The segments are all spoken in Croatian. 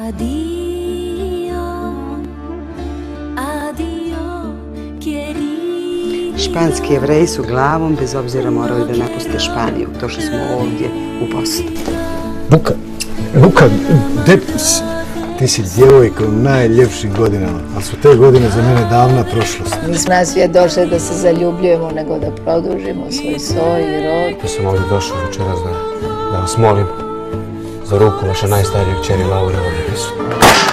Španski Jevreji su glavom, bez obzira morali da napuste Španiju. Došli smo ovdje u Bosnu. Luka, ti si djevojka u najljepšim godinama, ali su te godine za mene davna prošlost. Nismo na svijet došli da se zaljubljujemo, nego da produžimo svoj soj i rod. Ja sam ovdje došao večeras da vas molim za ruku vaše najstarijeg kćeri Laure ovdje prisutno.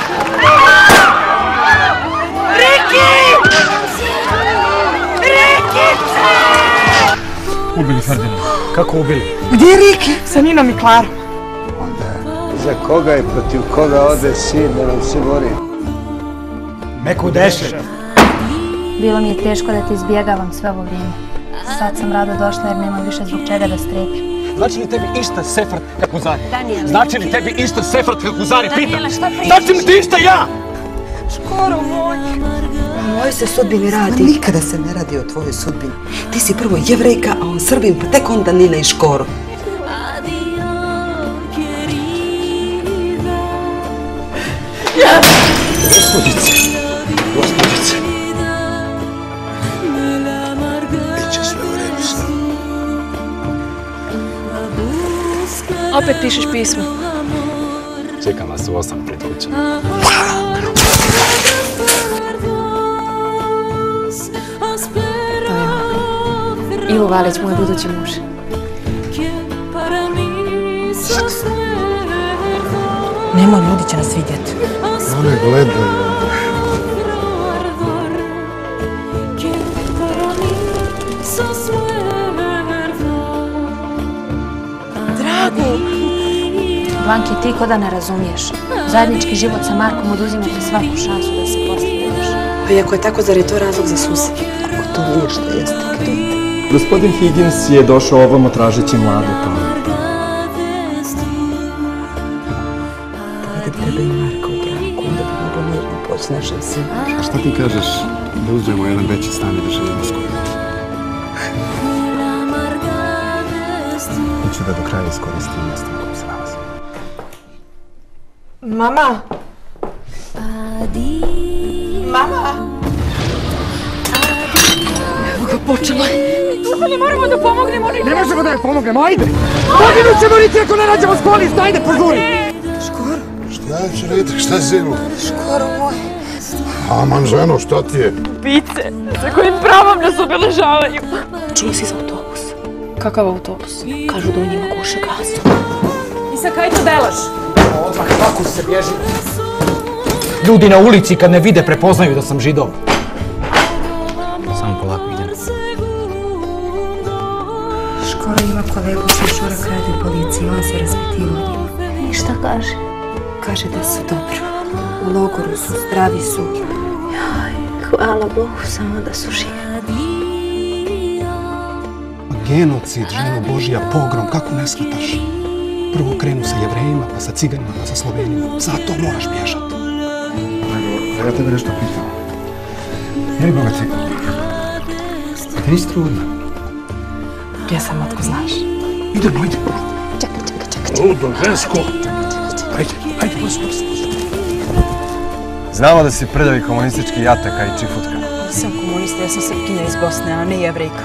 Ubili Ferdinand. Kako ubili? Gdje je Riki? Sa Ninom i Klarom. Za koga i protiv koga ode sin da nam se bori? Meku deše. Bilo mi je teško da te izbjegavam sve ovo vrijeme. Sad sam rado došla jer nemam više zbog čega da strepim. Znači li tebi išta Sefard Kakuzari? Daniel. Znači li tebi išta Sefard Kakuzari? Pitam! Znači li ti išta ja? Škoro moj. O mojoj se sudbini radi. Nikada se ne radi o tvojoj sudbini. Ti si prvo Jevrejka, a on Srbin, pa tek onda Nina i Škoro. Gospodice. Biće sve u redu sad. Opet pišeš pismo. Čekam vas u 8 pred kućom. Ivo Valić, moj budući muž. Nemoj, ljudi će nas vidjeti. One gledaju. Dragu! Blanki, ti ko da ne razumiješ. Zajednički život sa Markom oduzima ti svaku šansu da se postavljaš. Pa iako je tako, zar je to razlog za susret? Ako to nije što jeste, krite. Gospodin Higgins je došao ovamo tražeći mladu Tanu. Da vidim tebe i Marka u braku, onda bi moglo mirno poći našem sinu. A šta ti kažeš da uzmemo jedan veći stan i da živimo skoro? Hoću da do kraja iskoristim mjesto na kojem se nalazim. Mama! Mama! Evo ga, počela je. Ne moramo da pomognemo. Ne možemo da joj pomognemo, ajde! Poginut ćemo Riki ako ne nađemo sklonište, ajde, požuri! Škoro? Šta će Rita, šta je zinu? Škoro moj. Aman, ženo, šta ti je? Ubice, sa kojim pravom nas obeležavaju. Čula si za autobus? Kakav autobus? Kažu da u njima kuše gasu. I sa kaj to delaš? Odmah kako se bježi. Ljudi na ulici kad ne vide prepoznaju da sam Židov. Samo polako idem. Škoro ima kolegu sa Šurak radi u policiji, on se raspitivo od njima. I šta kaže? Kaže da su dobro. U logoru su, zdravi su. Hvala Bogu, samo da su živi. Genocid, ženo Božija, pogrom, kako ne shvataš? Prvo krenu sa Jevrejima, pa sa Ciganima, pa sa Slovenima. Zato moraš bježati. Nego, ja tebe nešto pitam. Jeli Boga ti? Ti nisi trudna? Ja sam, otko znaš. Idemo, ajde. Čekaj. Ludo, žensko. Ajde, brzo. Znamo da si prljavi komunistički jataka i čifutka. Nisam komunista, ja sam Srpkinja iz Bosne, a ne Jevrejka.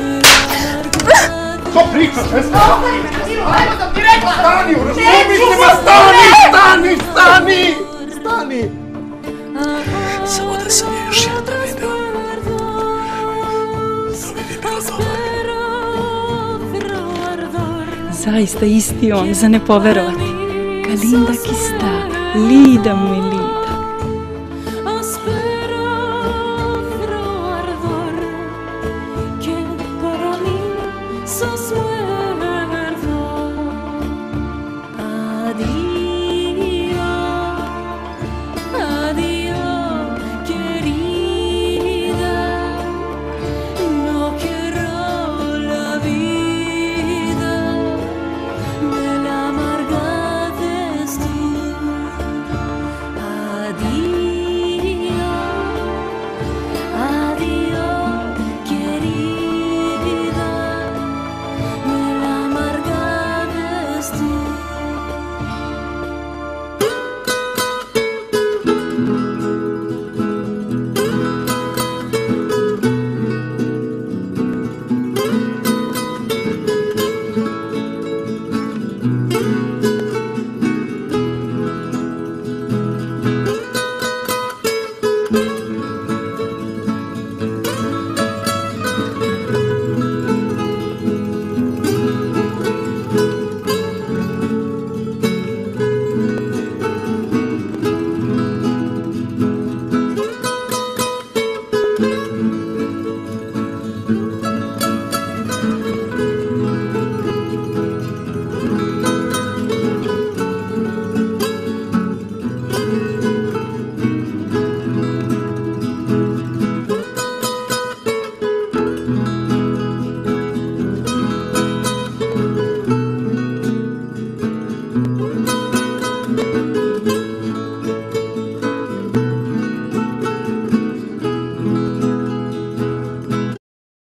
Što pričaš, žensko? Ajmo da ti rekla! Stani, razumite ma, stani! Samo da sam je još jedan video. To bi mi bilo dovoljno. Zaista isti on, za ne poverovati. Kalinda kista, lida mu je lid.